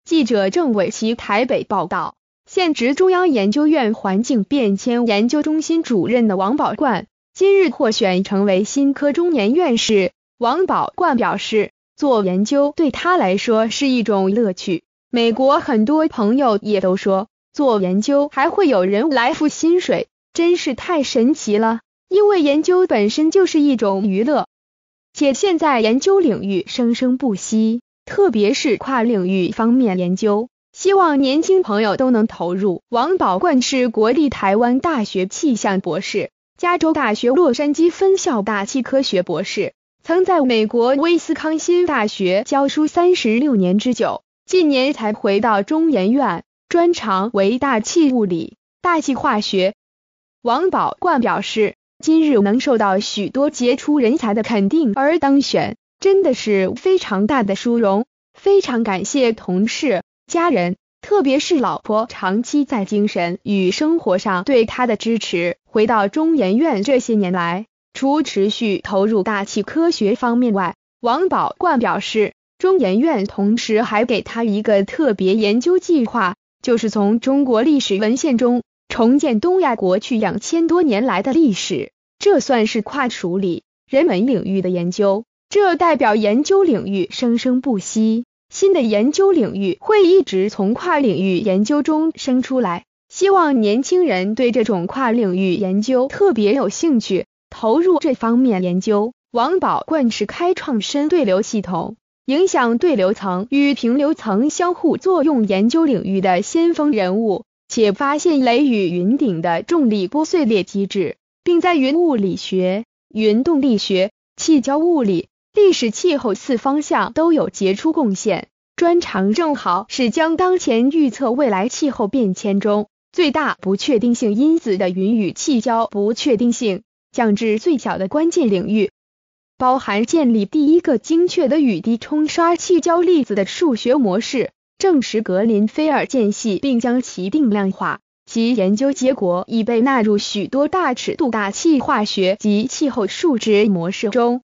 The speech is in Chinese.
记者郑伟奇台北报道，现职中央研究院环境变迁研究中心主任的王宝冠，今日获选成为新科中研院士。王宝冠表示，做研究对他来说是一种乐趣。美国很多朋友也都说，做研究还会有人来付薪水，真是太神奇了。因为研究本身就是一种娱乐，且现在研究领域生生不息，特别是跨领域方面研究，希望年轻朋友都能投入。王宝冠是国立台湾大学气象博士，加州大学洛杉矶分校大气科学博士，曾在美国威斯康辛大学教书36年之久，近年才回到中研院，专长为大气物理、大气化学。王宝冠表示，今日能受到许多杰出人才的肯定而当选，真的是非常大的殊荣，非常感谢同事、家人，特别是老婆长期在精神与生活上对他的支持。回到中研院这些年来，除持续投入大气科学方面外，王宝冠表示，中研院同时还给他一个特别研究计划，就是从中国历史文献中重建东亚过去2000多年来的历史，这算是跨处理人文领域的研究，这代表研究领域生生不息，新的研究领域会一直从跨领域研究中生出来，希望年轻人对这种跨领域研究特别有兴趣，投入这方面研究。王宝冠是开创深对流系统，影响对流层与平流层相互作用研究领域的先锋人物，且发现雷雨云顶的重力波碎裂机制，并在云物理学、云动力学、气交物理、历史气候4方向都有杰出贡献。专长正好是将当前预测未来气候变迁中最大不确定性因子的云与气交不确定性降至最小的关键领域，包含建立第一个精确的雨滴冲刷气交粒子的数学模式，证实格林菲尔间隙并将其定量化，其研究结果已被纳入许多大尺度大气化学及气候数值模式中。